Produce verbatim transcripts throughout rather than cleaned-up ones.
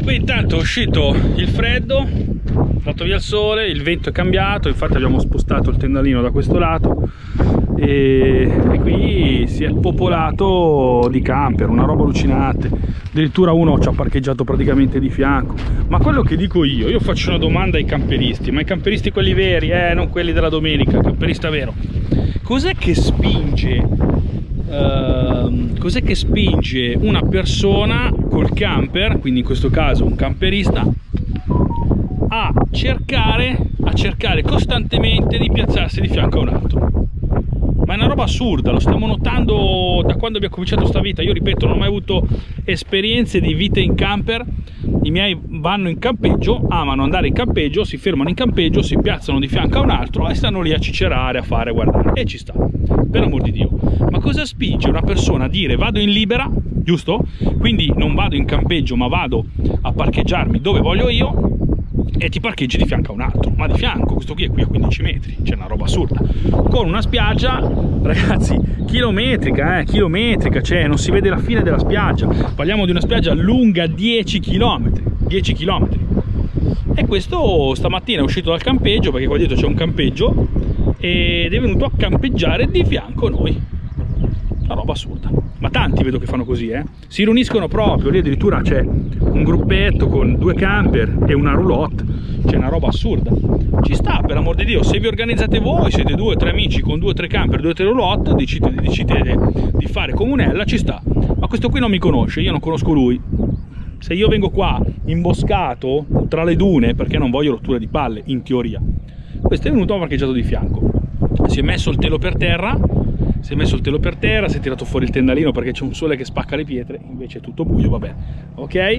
Qui intanto è uscito il freddo, è andato via il sole, il vento è cambiato, infatti abbiamo spostato il tendalino da questo lato e, e qui si è popolato di camper, una roba allucinante. Addirittura uno ci ha parcheggiato praticamente di fianco. Ma quello che dico io, io faccio una domanda ai camperisti, ma i camperisti quelli veri, eh, non quelli della domenica, camperista vero, cos'è che spinge Uh, cos'è che spinge una persona col camper, quindi in questo caso un camperista, a cercare a cercare costantemente di piazzarsi di fianco a un altro? Ma è una roba assurda, lo stiamo notando da quando abbiamo cominciato sta vita. Io ripeto, non ho mai avuto esperienze di vita in camper. I miei vanno in campeggio, amano andare in campeggio, si fermano in campeggio, si piazzano di fianco a un altro e stanno lì a cicerare, a fare, guardare, e ci sta, per amor di Dio. Ma cosa spinge una persona a dire vado in libera, giusto? Quindi non vado in campeggio ma vado a parcheggiarmi dove voglio io, e ti parcheggi di fianco a un altro, ma di fianco, questo qui è qui a quindici metri, c'è una roba assurda, con una spiaggia, ragazzi, chilometrica, eh, chilometrica, cioè non si vede la fine della spiaggia. Parliamo di una spiaggia lunga dieci chilometri, dieci chilometri. E questo stamattina è uscito dal campeggio, perché qua dietro c'è un campeggio, ed è venuto a campeggiare di fianco a noi. Una roba assurda. Ma tanti vedo che fanno così, eh. Si riuniscono proprio, lì addirittura c'è un gruppetto con due camper e una roulotte, c'è una roba assurda. Ci sta, per amor di Dio, se vi organizzate voi, siete due o tre amici con due o tre camper, due o tre roulotte, decidete, decidete di fare comunella, ci sta. Ma questo qui non mi conosce, io non conosco lui. Se io vengo qua imboscato tra le dune, perché non voglio rotture di palle, in teoria, questo è venuto a parcheggiato di fianco, si è messo il telo per terra, si è messo il telo per terra, si è tirato fuori il tendalino perché c'è un sole che spacca le pietre, invece è tutto buio, vabbè, ok?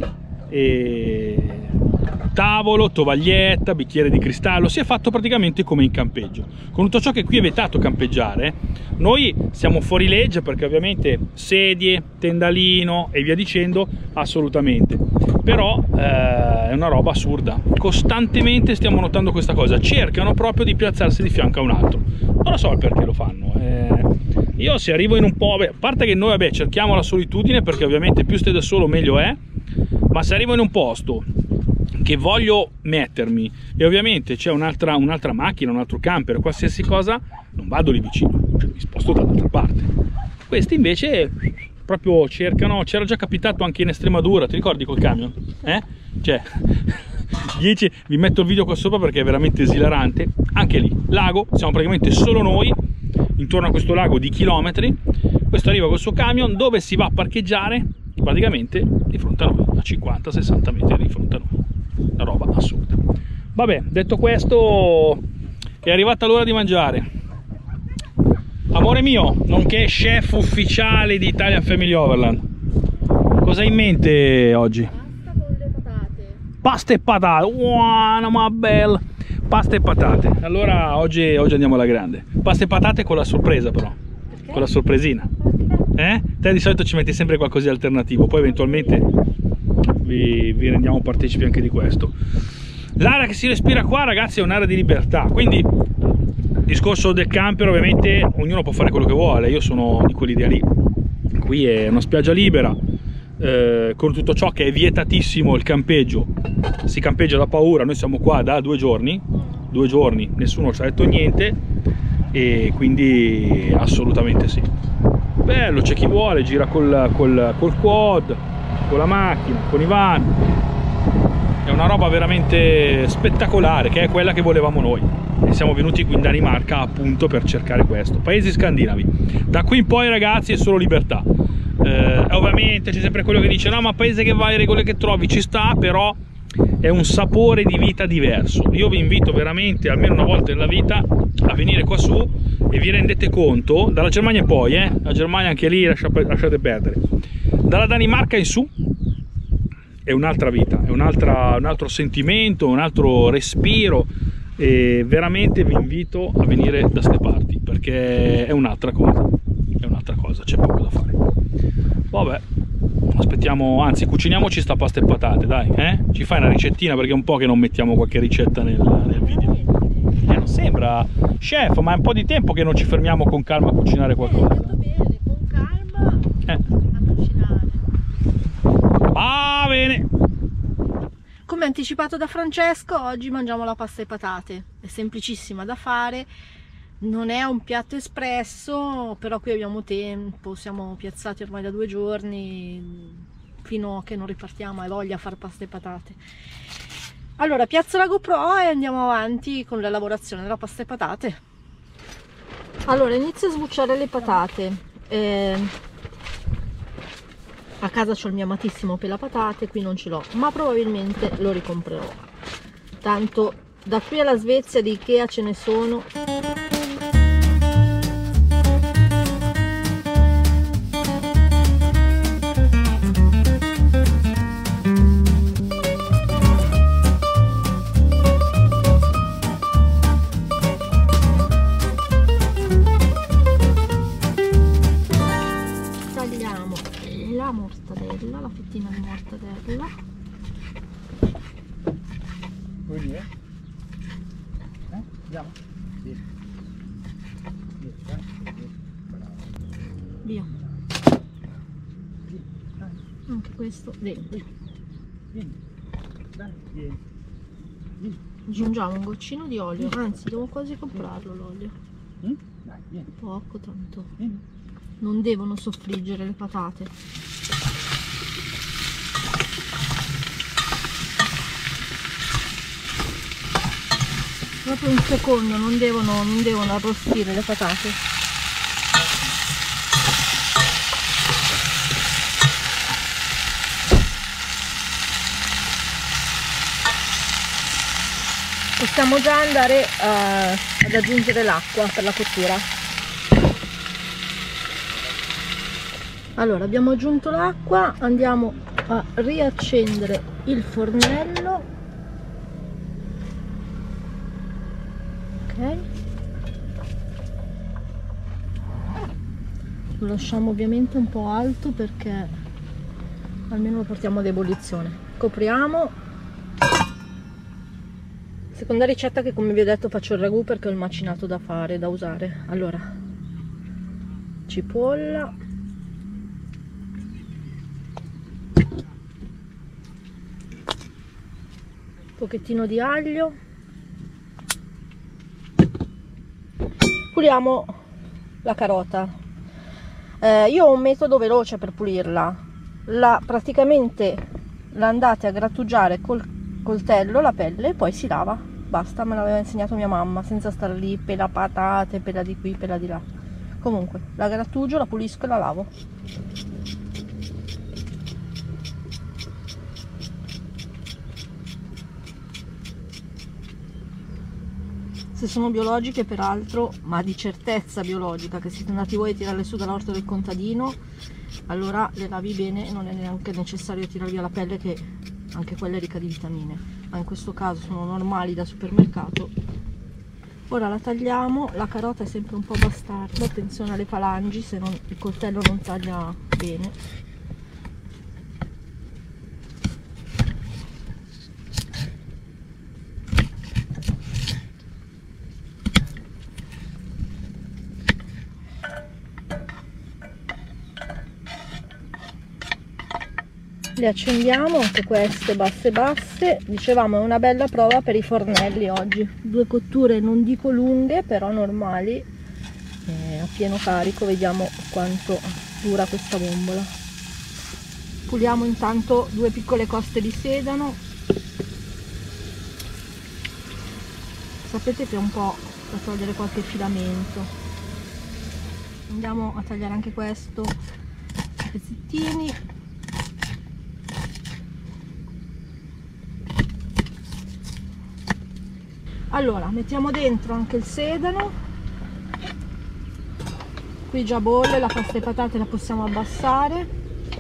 E tavolo, tovaglietta, bicchiere di cristallo, si è fatto praticamente come in campeggio. Con tutto ciò che qui è vietato campeggiare, noi siamo fuori legge perché ovviamente sedie, tendalino e via dicendo, assolutamente. Però eh, è una roba assurda, costantemente stiamo notando questa cosa, cercano proprio di piazzarsi di fianco a un altro, non lo so il perché lo fanno. Eh, io se arrivo in un po', beh, a parte che noi vabbè cerchiamo la solitudine perché ovviamente più stai da solo meglio è, ma se arrivo in un posto che voglio mettermi e ovviamente c'è un'altra un'altra macchina, un altro camper, qualsiasi cosa, non vado lì vicino, cioè mi sposto dall'altra parte. Questi invece proprio cercano, c'era già capitato anche in Estremadura, ti ricordi col camion? Eh? Cioè, dieci, vi metto il video qua sopra perché è veramente esilarante. Anche lì, lago, siamo praticamente solo noi, intorno a questo lago di chilometri, questo arriva col suo camion, dove si va a parcheggiare? Praticamente di fronte a noi, a cinquanta sessanta metri di fronte a noi. Una roba assurda. Vabbè, detto questo, è arrivata l'ora di mangiare. Amore mio, nonché chef ufficiale di Italian Family Overland, cosa hai in mente oggi? Pasta con le patate. Pasta e patate, buona ma bella. Pasta e patate. Allora oggi, oggi andiamo alla grande. Pasta e patate con la sorpresa però. Perché? Con la sorpresina. Eh? Te di solito ci metti sempre qualcosa di alternativo, poi eventualmente vi, vi rendiamo partecipi anche di questo. L'aria che si respira qua, ragazzi, è un'area di libertà, quindi discorso del camper, ovviamente ognuno può fare quello che vuole, io sono di quell'idea lì. Qui è una spiaggia libera, eh, con tutto ciò che è vietatissimo il campeggio, si campeggia da paura, noi siamo qua da due giorni, due giorni, nessuno ci ha detto niente e quindi assolutamente sì. Bello, c'è chi vuole, gira col, col, col quad, con la macchina, con i van, è una roba veramente spettacolare che è quella che volevamo noi. E siamo venuti qui in Danimarca appunto per cercare questo, paesi scandinavi. Da qui in poi, ragazzi, è solo libertà. Eh, ovviamente c'è sempre quello che dice no, ma paese che vai, regole che trovi, ci sta, però è un sapore di vita diverso. Io vi invito veramente almeno una volta nella vita a venire qua su e vi rendete conto, dalla Germania in poi, eh, la Germania anche lì lasciate, lasciate perdere, dalla Danimarca in su è un'altra vita, è un, un altro sentimento, un altro respiro. E veramente vi invito a venire da ste parti perché è un'altra cosa, è un'altra cosa, c'è poco da fare. Vabbè, aspettiamo, anzi cuciniamoci sta pasta e patate, dai, eh? Ci fai una ricettina perché è un po' che non mettiamo qualche ricetta nel, nel video. Eh, non sembra, chef, ma è un po' di tempo che non ci fermiamo con calma a cucinare qualcosa. Eh, bene, con calma eh. a cucinare. Va bene. anticipato da Francesco, oggi mangiamo la pasta e patate. È semplicissima da fare, non è un piatto espresso, però qui abbiamo tempo, siamo piazzati ormai da due giorni, fino a che non ripartiamo hai voglia a fare pasta e patate. Allora piazzo la GoPro e andiamo avanti con la lavorazione della pasta e patate. Allora inizio a sbucciare le patate. Eh, a casa c'ho il mio amatissimo pelapatate, qui non ce l'ho, ma probabilmente lo ricomprerò. Tanto da qui alla Svezia di Ikea ce ne sono. La mortadella, la fettina di mortadella. Vuoi dire? Eh? Andiamo? Sì. Via. Anche questo dentro. Vieni. Dai, vieni. Vieni. Aggiungiamo un goccino di olio, anzi devo quasi comprarlo l'olio. Mm? Dai, vieni. Poco tanto. Vieni. Non devono soffriggere le patate. Proprio un secondo, non devono, non devono arrostire le patate. Possiamo già andare uh, ad aggiungere l'acqua per la cottura. Allora abbiamo aggiunto l'acqua, andiamo a riaccendere il fornello. Ok, lo lasciamo ovviamente un po' alto perché almeno lo portiamo ad ebollizione. Copriamo. Seconda ricetta che, come vi ho detto, faccio il ragù perché ho il macinato da fare, da usare. Allora, cipolla, pochettino di aglio, puliamo la carota. Eh, io ho un metodo veloce per pulirla, la praticamente la andate a grattugiare col coltello la pelle e poi si lava, basta, me l'aveva insegnato mia mamma, senza stare lì pela patate, pela di qui, pela di là. Comunque la grattugio, la pulisco e la lavo. Se sono biologiche peraltro, ma di certezza biologica, che siete andati voi a tirarle su dall'orto del contadino, allora le lavi bene e non è neanche necessario tirare via la pelle, che anche quella è ricca di vitamine, ma in questo caso sono normali da supermercato. Ora la tagliamo, la carota è sempre un po' bastarda, attenzione alle falangi, se non, il coltello non taglia bene. Le accendiamo anche queste basse basse, dicevamo è una bella prova per i fornelli oggi, due cotture non dico lunghe però normali, eh, a pieno carico, vediamo quanto dura questa bombola. Puliamo intanto due piccole coste di sedano, sapete che è un po' da togliere qualche filamento. Andiamo a tagliare anche questo a pezzettini. Allora mettiamo dentro anche il sedano, qui già bolle, la pasta e patate la possiamo abbassare.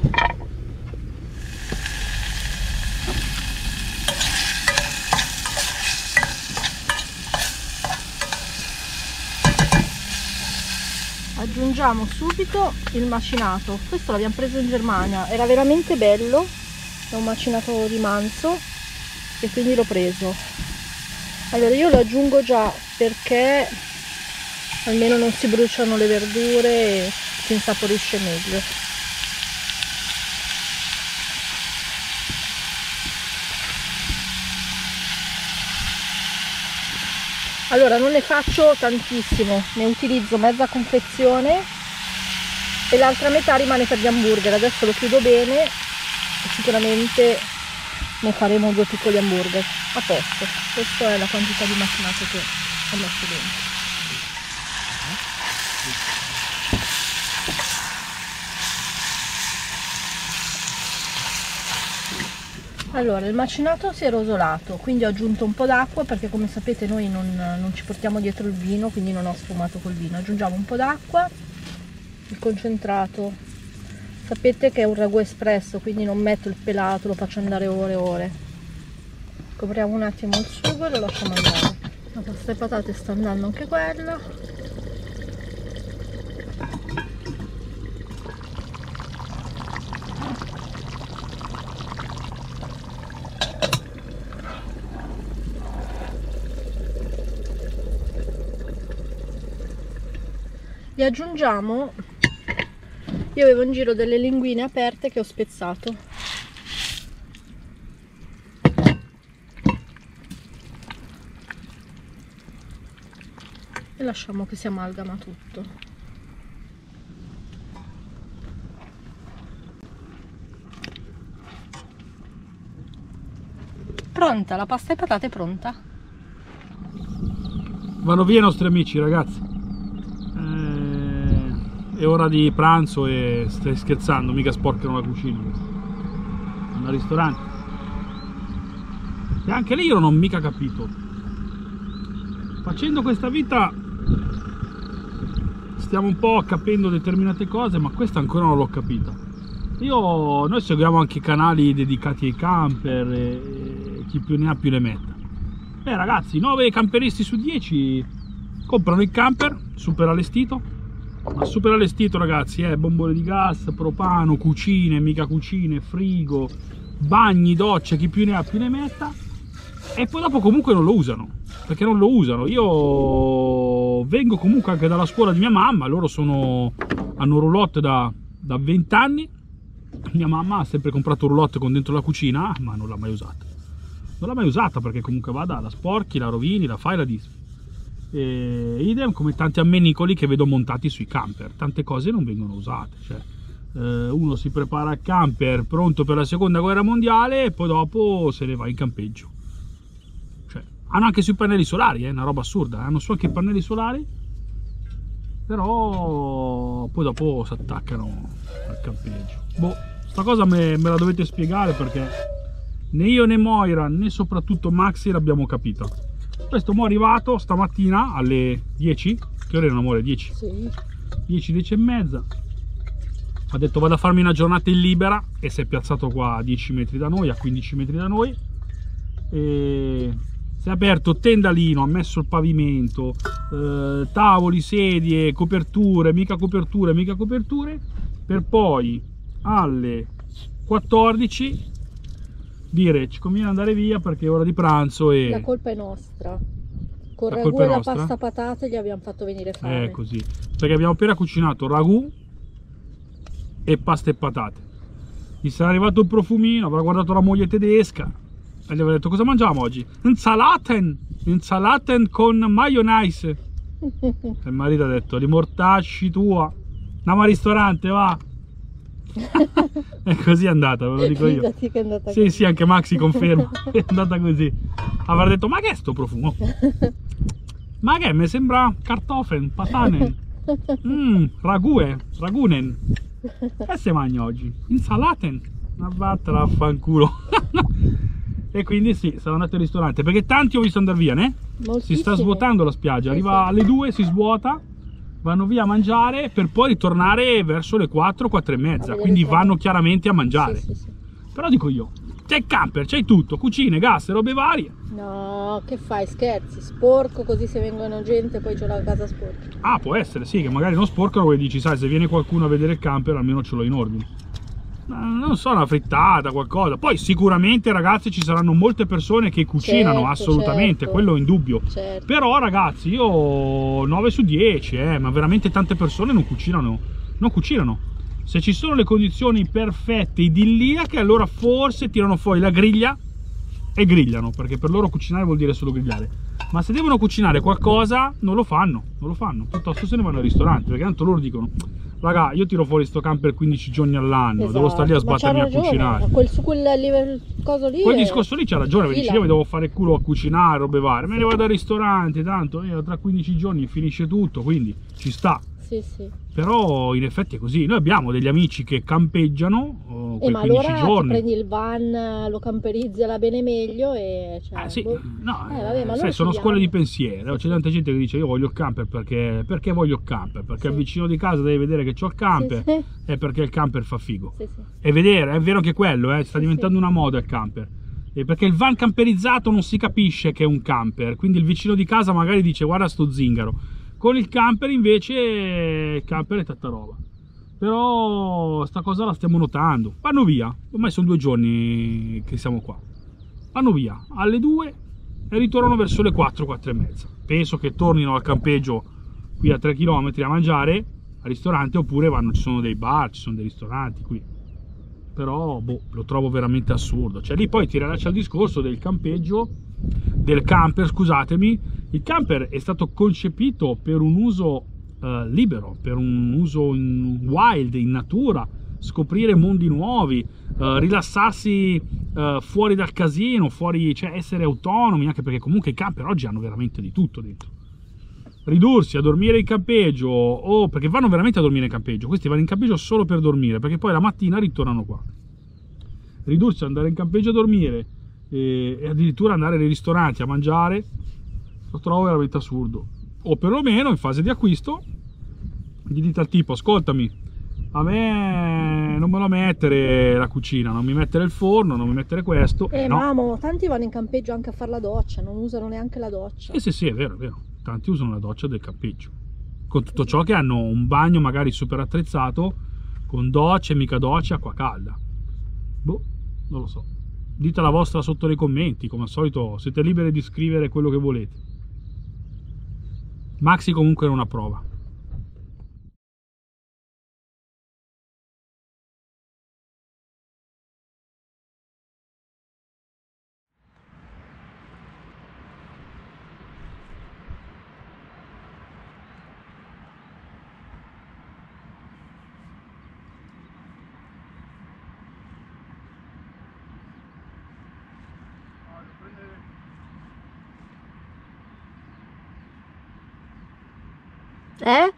Aggiungiamo subito il macinato, questo l'abbiamo preso in Germania, era veramente bello, è un macinato di manzo e quindi l'ho preso. Allora io lo aggiungo già perché almeno non si bruciano le verdure e si insaporisce meglio. Allora, non ne faccio tantissimo, ne utilizzo mezza confezione e l'altra metà rimane per gli hamburger. Adesso lo chiudo bene e sicuramente ne faremo due piccoli hamburger. A posto, questa è la quantità di macinato che ho messo dentro. Allora, il macinato si è rosolato, quindi ho aggiunto un po' d'acqua perché, come sapete, noi non, non ci portiamo dietro il vino, quindi non ho sfumato col vino. Aggiungiamo un po' d'acqua, il concentrato. Sapete che è un ragù espresso, quindi non metto il pelato, lo faccio andare ore e ore. Copriamo un attimo il sugo e lo lasciamo andare. La pasta e patate sta andando anche quella. Gli aggiungiamo, io avevo in giro delle linguine aperte che ho spezzato. E lasciamo che si amalgama tutto. Pronta, la pasta e patate è pronta. Vanno via i nostri amici, ragazzi. È ora di pranzo e stai scherzando, mica sporcano la cucina. Al ristorante. E anche lì io non ho mica capito. Facendo questa vita stiamo un po' capendo determinate cose, ma questa ancora non l'ho capita. Io, noi seguiamo anche canali dedicati ai camper e chi più ne ha più ne metta. Beh ragazzi, nove camperisti su dieci comprano il camper super allestito. Ma super allestito, ragazzi, eh, bombole di gas, propano, cucine, mica cucine, frigo, bagni, docce, chi più ne ha più ne metta. E poi dopo comunque non lo usano, perché non lo usano. Io vengo comunque anche dalla scuola di mia mamma, loro sono, hanno roulotte da venti anni. Mia mamma ha sempre comprato roulotte con dentro la cucina, ma non l'ha mai usata. Non l'ha mai usata perché comunque vada, la sporchi, la rovini, la fai, la disfi. E idem come tanti ammenicoli che vedo montati sui camper, tante cose non vengono usate, cioè eh, uno si prepara al camper pronto per la seconda guerra mondiale e poi dopo se ne va in campeggio. Cioè, hanno anche sui pannelli solari, è eh, una roba assurda, hanno su anche i pannelli solari, però poi dopo si attaccano al campeggio. Boh, sta cosa me, me la dovete spiegare, perché né io né Moira né soprattutto Maxi l'abbiamo capita. Questo mo' è arrivato stamattina alle dieci, che ore erano, amore? dieci? Sì. dieci, dieci e mezza. Ha detto vado a farmi una giornata in libera e si è piazzato qua a dieci metri da noi, a quindici metri da noi. E si è aperto tendalino, ha messo il pavimento, eh, tavoli, sedie, coperture, mica coperture, mica coperture, per poi alle quattordici dire ci conviene andare via perché è ora di pranzo e... La colpa è nostra. Con La ragù colpa è e la nostra? pasta patate gli abbiamo fatto venire fame. È così, perché abbiamo appena cucinato ragù e pasta e patate. Gli sarà arrivato il profumino, avrà guardato la moglie tedesca e gli avrà detto cosa mangiamo oggi? Insalaten, insalaten con mayonnaise. E il marito ha detto li mortacci tua, andiamo al ristorante, va. E così è andata, ve lo dico io. Fidati che è andata Sì, così. sì, anche Maxi conferma, è andata così. Avrà detto ma che è sto profumo? Ma che mi sembra kartoffeln, patanen, mm, ragù, ragunen. E se mangia oggi? Insalaten. Ma vattela a fanculo. E quindi sì, sarò andato al ristorante, perché tanti ho visto andare via, né? Si sta svuotando la spiaggia, arriva alle due, si svuota, vanno via a mangiare per poi ritornare verso le quattro, quattro e mezza, quindi vanno chiaramente a mangiare. Sì, sì, sì. Però dico io, c'è il camper, c'hai tutto, cucine, gas, robe varie. No, che fai, scherzi? Sporco così se vengono gente poi c'ho la casa sporca. Ah, può essere, sì, che magari non sporcano e dici, sai, se viene qualcuno a vedere il camper almeno ce l'ho in ordine. Non so, una frittata, qualcosa. Poi sicuramente, ragazzi, ci saranno molte persone che cucinano, certo, assolutamente, certo. quello è indubbio. Certo. Però, ragazzi, io nove su dieci, eh, ma veramente tante persone non cucinano, non cucinano. Se ci sono le condizioni perfette, idilliache, allora forse tirano fuori la griglia e grigliano, perché per loro cucinare vuol dire solo grigliare. Ma se devono cucinare qualcosa non lo fanno, non lo fanno, piuttosto se ne vanno al ristorante, perché tanto loro dicono: raga, io tiro fuori sto camper quindici giorni all'anno, esatto, devo stare lì a sbattermi a cucinare. Quel, su quel livello coso lì. Quel è... discorso lì c'ha ragione, perché dice, io mi devo fare il culo a cucinare, robe varie, me ne vado al ristorante, tanto io tra quindici giorni finisce tutto, quindi ci sta. Sì, sì. Però in effetti è così. Noi abbiamo degli amici che campeggiano oh, eh, ma quindici allora giorni. Ti prendi il van, lo camperizzi alla bene meglio e cioè, ah, sì. boh. No, eh, vabbè, ma sai, sono scuole di pensiero. C'è tanta gente che dice: io voglio il camper perché perché voglio il camper? Perché sì. il vicino di casa deve vedere che c'ho il camper, sì, sì. e perché il camper fa figo. Sì, sì. E vedere, è vero che quello eh, sta sì, diventando sì. una moda il camper. E perché il van camperizzato non si capisce che è un camper, quindi il vicino di casa magari dice: guarda sto zingaro. Con il camper invece il camper è tanta roba. Però sta cosa la stiamo notando. Vanno via, ormai sono due giorni che siamo qua. Vanno via alle due e ritornano verso le quattro, quattro e mezza. Penso che tornino al campeggio qui a tre chilometri a mangiare al ristorante, oppure vanno, ci sono dei bar, ci sono dei ristoranti qui. Però boh, lo trovo veramente assurdo. Cioè lì poi ti rilaccia il discorso del campeggio, del camper, scusatemi. Il camper è stato concepito per un uso uh, libero, per un uso in wild, in natura, scoprire mondi nuovi, uh, rilassarsi uh, fuori dal casino, fuori, cioè essere autonomi, anche perché comunque i camper oggi hanno veramente di tutto dentro. Ridursi a dormire in campeggio, o oh, perché vanno veramente a dormire in campeggio, questi vanno in campeggio solo per dormire, perché poi la mattina ritornano qua. Ridursi ad andare in campeggio a dormire e, e addirittura andare nei ristoranti a mangiare, lo trovo veramente assurdo. O perlomeno in fase di acquisto gli dite al tipo: ascoltami, a me non me lo mettere la cucina, non mi mettere il forno, non mi mettere questo. Eh, no. Mamma, tanti vanno in campeggio anche a fare la doccia, non usano neanche la doccia. Eh sì, sì, è vero, è vero. Tanti usano la doccia del campeggio, con tutto ciò che hanno un bagno magari super attrezzato, con docce, mica docce, acqua calda. Boh, non lo so. Dite la vostra sotto nei commenti, come al solito siete liberi di scrivere quello che volete. Maxi comunque era una prova. Eh?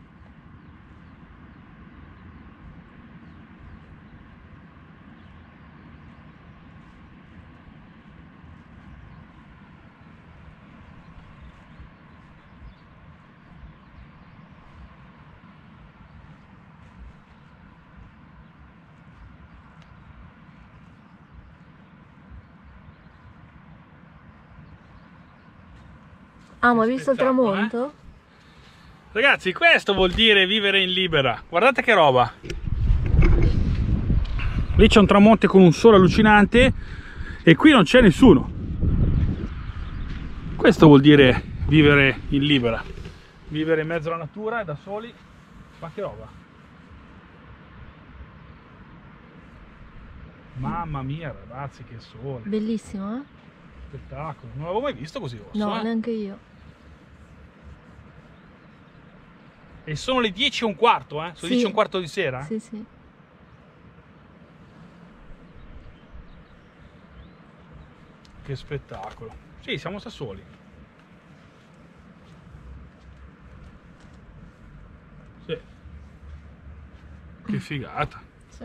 Ah, ma hai visto il tramonto? Eh? Ragazzi, questo vuol dire vivere in libera. Guardate che roba. Lì c'è un tramonto con un sole allucinante e qui non c'è nessuno. Questo vuol dire vivere in libera. Vivere in mezzo alla natura, da soli. Ma che roba. Mamma mia, ragazzi, che sole. Bellissimo, eh? Spettacolo. Non l'avevo mai visto così rosso. No, eh? neanche io. E sono le dieci e un quarto, eh? Sono sì. dieci e un quarto di sera? Sì, sì. Che spettacolo. Sì, siamo sta soli. Sì. Che figata. Sì.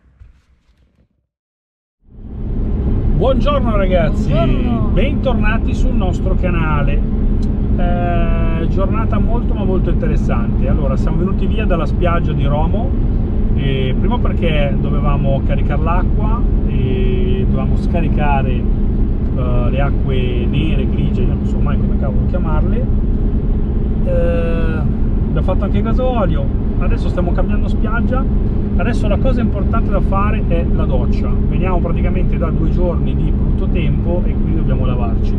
Buongiorno ragazzi. Buongiorno. Bentornati sul nostro canale. Eh, giornata molto ma molto interessante. Allora, siamo venuti via dalla spiaggia di Romo, e prima perché dovevamo caricare l'acqua e dovevamo scaricare uh, le acque nere, grigie, io non so mai come cavolo chiamarle. Eh, abbiamo fatto anche gasolio, adesso stiamo cambiando spiaggia. Adesso la cosa importante da fare è la doccia. Veniamo praticamente da due giorni di brutto tempo e quindi dobbiamo lavarci.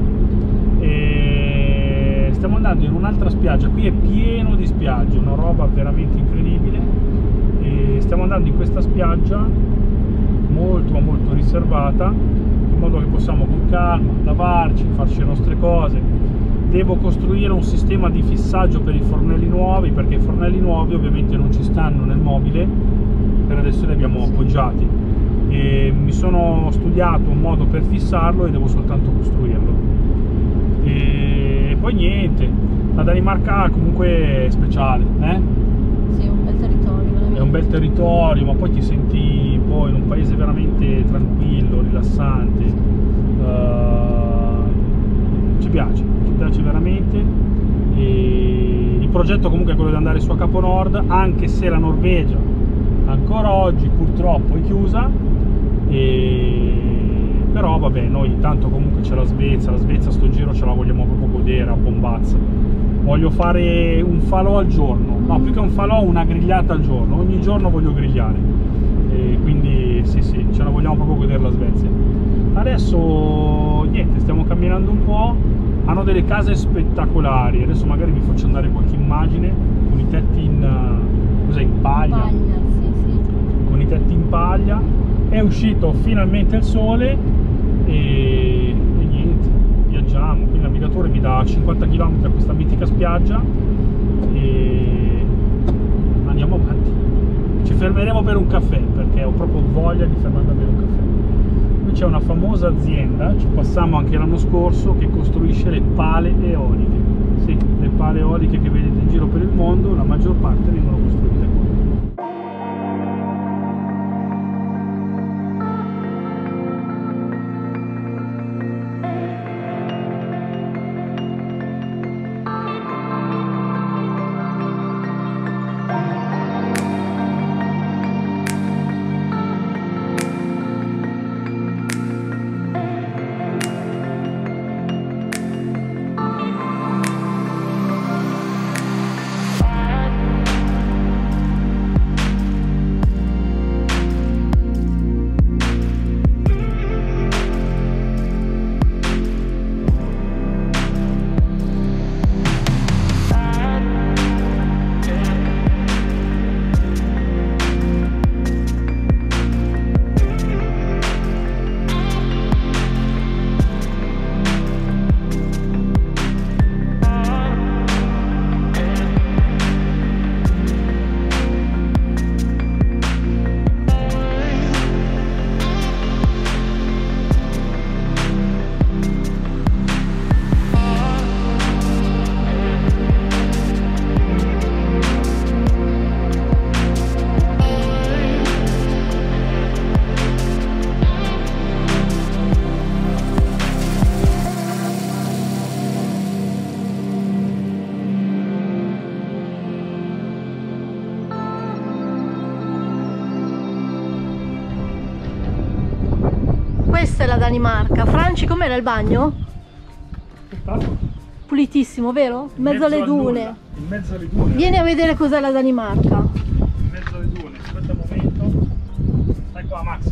E stiamo andando in un'altra spiaggia, qui è pieno di spiagge, una roba veramente incredibile. E stiamo andando in questa spiaggia molto ma molto riservata. in modo che possiamo con calma lavarci, farci le nostre cose. Devo costruire un sistema di fissaggio per i fornelli nuovi, perché i fornelli nuovi ovviamente non ci stanno nel mobile, per adesso li abbiamo appoggiati, e mi sono studiato un modo per fissarlo e devo soltanto costruirlo. E poi niente, la Danimarca comunque è speciale, eh? Sì, è un bel territorio, veramente. È un bel territorio, ma poi ti senti poi in un paese veramente tranquillo, rilassante. Uh, ci piace, ci piace veramente. E il progetto comunque è quello di andare su a Capo Nord, anche se la Norvegia ancora oggi purtroppo è chiusa. E... però vabbè, noi tanto comunque c'è la Svezia, la Svezia sto giro ce la vogliamo proprio godere a bombazza. Voglio fare un falò al giorno, no, più che un falò, una grigliata al giorno, ogni giorno voglio grigliare, e quindi sì sì, ce la vogliamo proprio godere la Svezia. Adesso niente, stiamo camminando un po', hanno delle case spettacolari, adesso magari vi faccio andare qualche immagine con i tetti in, cos'è, in paglia, Paglia, sì, sì. con i tetti in paglia. È uscito finalmente il sole e, e niente, viaggiamo. Qui il navigatore mi dà cinquanta chilometri a questa mitica spiaggia e andiamo avanti. Ci fermeremo per un caffè, perché ho proprio voglia di fermarmi a bere un caffè. Qui c'è una famosa azienda, ci passiamo anche l'anno scorso, che costruisce le pale eoliche. Sì, le pale eoliche che vedete in giro per il mondo, la maggior parte vengono costruite qua. Questa è la Danimarca. Franci, com'era il bagno? Pulitissimo, vero? In mezzo alle dune. In mezzo alle dune. Vieni a vedere cos'è la Danimarca. In mezzo alle dune. Aspetta un momento. Stai qua, Max.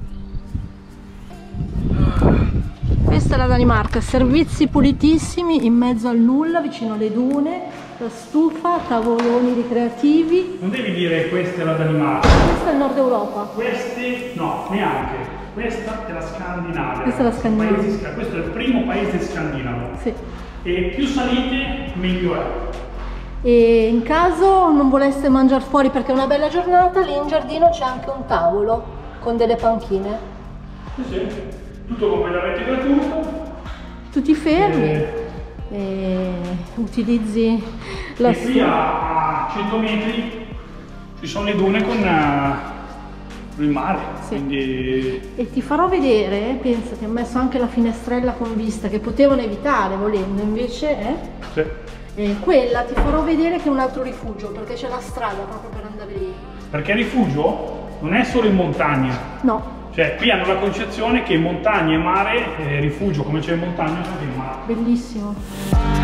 Questa è la Danimarca, servizi pulitissimi in mezzo al nulla, vicino alle dune, la stufa, tavoloni ricreativi. Non devi dire questa è la Danimarca. Questa è il Nord Europa. Questi no, neanche. Questa è la Scandinavia. Questa è la Scandinavia. Paesi, questo è il primo paese scandinavo. Sì. E più salite, meglio è. E in caso non voleste mangiare fuori perché è una bella giornata, lì in giardino c'è anche un tavolo con delle panchine. Sì, sì. Tutto completamente gratuito. Tu ti fermi e, e utilizzi la e qui a, a cento metri ci sono le dune con uh, il mare. Sì. Quindi... E ti farò vedere, pensa, ti ho messo anche la finestrella con vista che potevano evitare volendo, invece è... Sì. E quella ti farò vedere che è un altro rifugio, perché c'è la strada proprio per andare lì. Perché rifugio non è solo in montagna. No. Cioè, qui hanno la concezione che in montagna e mare, eh, rifugio come c'è in montagna, c'è anche in mare. Bellissimo.